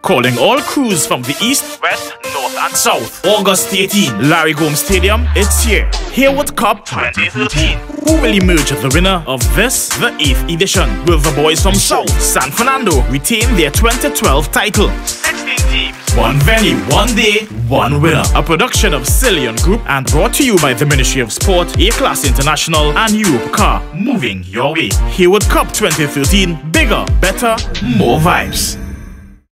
calling all crews from the east, west, north and south. August 18, Larry Gomes Stadium, it's here. Haywood Cup 2013. Who will emerge as the winner of this, the 8th edition? Will the boys from South San Fernando retain their 2012 title? 16 teams, one venue, one day, one winner. A production of Cillian Group and brought to you by the Ministry of Sport, A-Class International and Europcar. Moving your way. Haywood Cup 2013. Bigger, better, more vibes.